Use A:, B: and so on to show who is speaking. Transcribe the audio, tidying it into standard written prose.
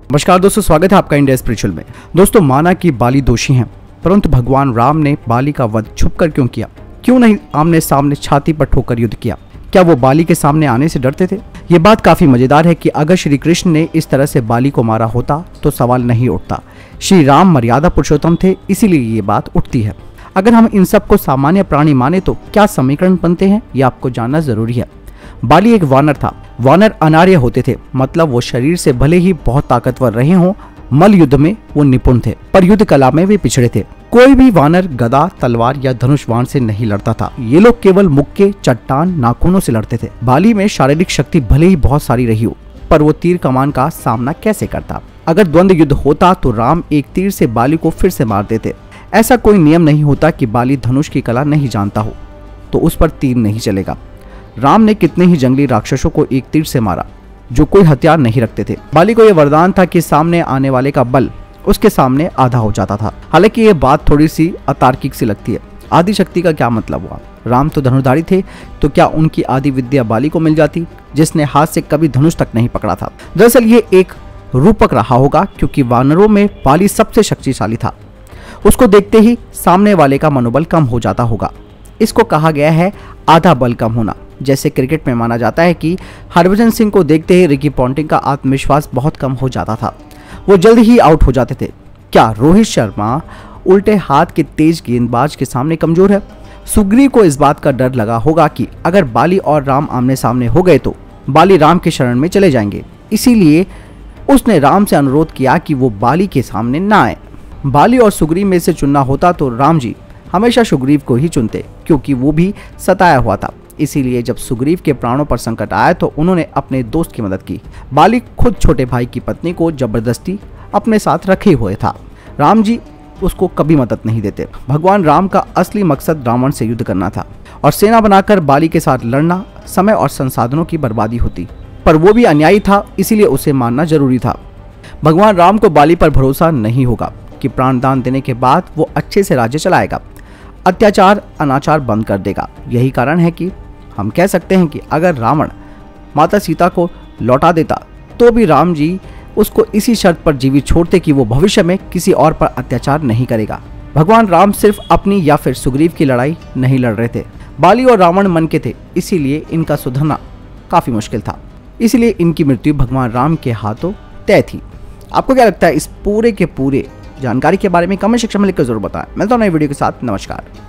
A: नमस्कार दोस्तों, स्वागत है आपका इंडिया स्पिरिचुअल में। दोस्तों, माना कि बाली दोषी हैं, परंतु भगवान राम ने बाली का वध छुपकर क्यों किया? क्यों नहीं आमने सामने छाती पर ठोकर युद्ध किया? क्या वो बाली के सामने आने से डरते थे? ये बात काफी मजेदार है कि अगर श्री कृष्ण ने इस तरह से बाली को मारा होता तो सवाल नहीं उठता। श्री राम मर्यादा पुरुषोत्तम थे, इसीलिए ये बात उठती है। अगर हम इन सब को सामान्य प्राणी माने तो क्या समीकरण बनते हैं, ये आपको जानना जरूरी है। बाली एक वानर था। वानर अनार्य होते थे, मतलब वो शरीर से भले ही बहुत ताकतवर रहे हों, मल युद्ध में वो निपुण थे, पर युद्ध कला में वे पिछड़े थे। कोई भी वानर गदा, तलवार या धनुष बाण से नहीं लड़ता था। ये लोग केवल मुक्के, चट्टान, नाखूनों से लड़ते थे। बाली में शारीरिक शक्ति भले ही बहुत सारी रही हो, पर वो तीर कमान का सामना कैसे करता? अगर द्वंद्व युद्ध होता तो राम एक तीर से बाली को फिर से मार देते। ऐसा कोई नियम नहीं होता कि बाली धनुष की कला नहीं जानता हो तो उस पर तीर नहीं चलेगा। राम ने कितने ही जंगली राक्षसों को एक तीर से मारा जो कोई हथियार नहीं रखते थे। बाली को यह वरदान था कि सामने आने वाले का बल उसके सामने आधा हो जाता था। हालांकि ये बात थोड़ी सी अतार्किक सी लगती है। आदि शक्ति का क्या मतलब हुआ? राम तो धनुर्धारी थे, तो क्या उनकी आदि विद्या बाली को मिल जाती, जिसने हाथ से कभी धनुष तक नहीं पकड़ा था? दरअसल ये एक रूपक रहा होगा, क्योंकि वानरों में बाली सबसे शक्तिशाली था। उसको देखते ही सामने वाले का मनोबल कम हो जाता होगा। इसको कहा गया है आधा बल कम होना। जैसे क्रिकेट में माना जाता है कि हरभजन सिंह को देखते ही रिकी पॉन्टिंग का आत्मविश्वास बहुत कम हो जाता था, वो जल्द ही आउट हो जाते थे। क्या रोहित शर्मा उल्टे हाथ के तेज गेंदबाज के सामने कमजोर है? सुग्रीव को इस बात का डर लगा होगा कि अगर बाली और राम आमने सामने हो गए तो बाली राम के शरण में चले जाएंगे। इसीलिए उसने राम से अनुरोध किया कि वो बाली के सामने ना आए। बाली और सुग्रीव में से चुनना होता तो राम जी हमेशा सुग्रीव को ही चुनते, क्योंकि वो भी सताया हुआ था। इसीलिए जब सुग्रीव के प्राणों पर संकट आया तो उन्होंने अपने दोस्त की मदद की। बाली खुद छोटे भाई की पत्नी को जबरदस्ती अपने साथ रखे हुए था। राम जी उसको कभी मदद नहीं देते। भगवान राम का असली मकसद रावण से युद्ध करना था और सेना बनाकर बाली के साथ लड़ना समय और संसाधनों की बर्बादी होती, पर वो भी अन्यायी था, इसीलिए उसे मानना जरूरी था। भगवान राम को बाली पर भरोसा नहीं होगा कि प्राणदान देने के बाद वो अच्छे से राज्य चलाएगा, अत्याचार अनाचार बंद कर देगा। यही कारण है कि हम कह सकते हैं कि अगर रावण माता सीता को लौटा देता तो भी राम जी उसको इसी शर्त पर जीवित छोड़ते कि वो भविष्य में किसी और पर अत्याचार नहीं करेगा। भगवान राम सिर्फ अपनी या फिर सुग्रीव की लड़ाई नहीं लड़ रहे थे, बाली और रावण मन के थे, इसीलिए इनका सुधरना काफी मुश्किल था। इसीलिए इनकी मृत्यु भगवान राम के हाथों तय थी। आपको क्या लगता है इस पूरे के पूरे जानकारी के बारे में? कमेंट सेक्शन में लिखकर जरूर बताएं। मिलता हूं नई वीडियो के साथ। नमस्कार।